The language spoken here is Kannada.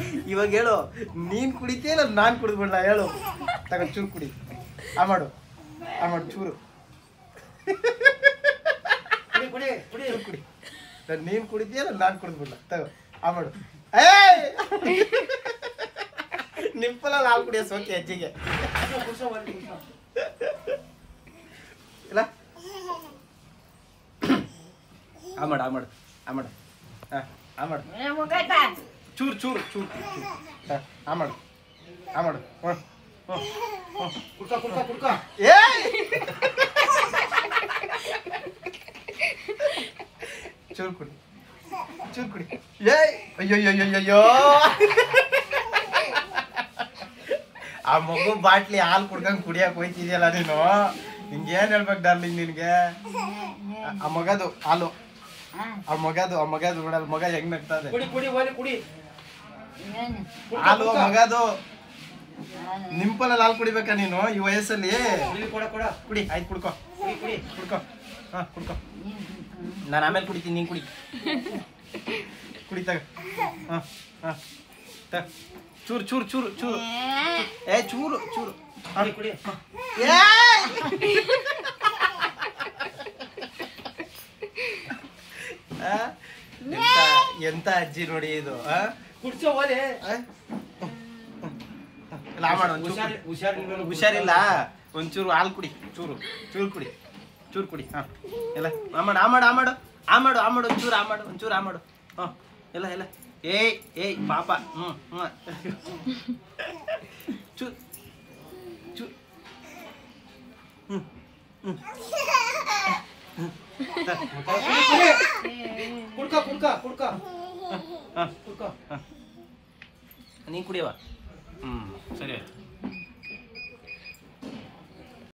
ಇವಾಗ ಹೇಳು, ನೀನ್ ಕುಡಿತೀಯ ಇಲ್ಲ ನಾನು ಕುಡಿದ್ಬಿಡ್ಲ ಹೇಳು. ತಗೊಂಡು ಚೂರು ಕುಡಿ. ಆ ಮಾಡು ಚೂರು ಕುಡಿ. ನೀನ್ ಕುಡಿತೀಯ ಇಲ್ಲ ನಾನು ಕುಡಿದ್ಬಿಡ್ಲ ತಗೋ. ಆ ಮಾಡು. ನಿಂಪಲಲ್ಲಿ ಹಾಲು ಕುಡಿಯೋ ಸೋಕೆ ಅಜ್ಜಿಗೆ ಇಲ್ಲ. ಆ ಮಾಡು ಚೂರು ಆ ಮಾಡು ಕುಡ್ಕ ಚೂರು ಕುಡಿ. ಅಯ್ಯೋ ಆ ಮಗು ಬಾಟ್ಲಿ ಹಾಲು ಕುಡ್ಕಂಗ್ ಕುಡಿಯಕ್ ಹೋಯ್ತಿದ್ಯಲ್ಲ ನೀನು. ನಿಂಗೇನ್ ಹೇಳ್ಬೇಕು ಡಾರ್ಲಿಂಗ್ ನಿನ್ಗೆ? ಆ ಮಗದು ಹಾಲು, ಆ ಮಗದು ನೋಡಲ್ ಮಗ ಹೆಂಗ್ ನಗ್ತದೆ. ಹಾಲು ಮಗದು. ನಿಂಪಲಲ್ಲಿ ಹಾಲು ಕುಡಿಬೇಕಾ ನೀನು ಈ ವಯಸ್ಸಲ್ಲಿ? ಕುಡಿ ಆಯ್ತು, ಕುಡ್ಕೊ. ಹಾ ಕುಡ್ಕೊ. ನಾನು ಆಮೇಲೆ ಕುಡಿತೀನಿ, ನೀನ್ ಕುಡಿ ತಗ. ಚೂರು ಏ ಚೂರು ಕುಡಿ. ಎಂತ ಅಜ್ಜಿ ನೋಡಿ ಇದು. ಹುಷಾರಿಲ್ಲ, ಒಂಚೂರು ಹಾಲು ಕುಡಿ. ಚೂರು ಕುಡಿ. ಹಾ ಎಲ್ಲ ಒಂಚೂರು ಆ ಮಾಡು. ಹಾ ಎಲ್ಲ ಏಯ್ ಪಾಪ. ನೀನ್ ಕುಡಿಯವ.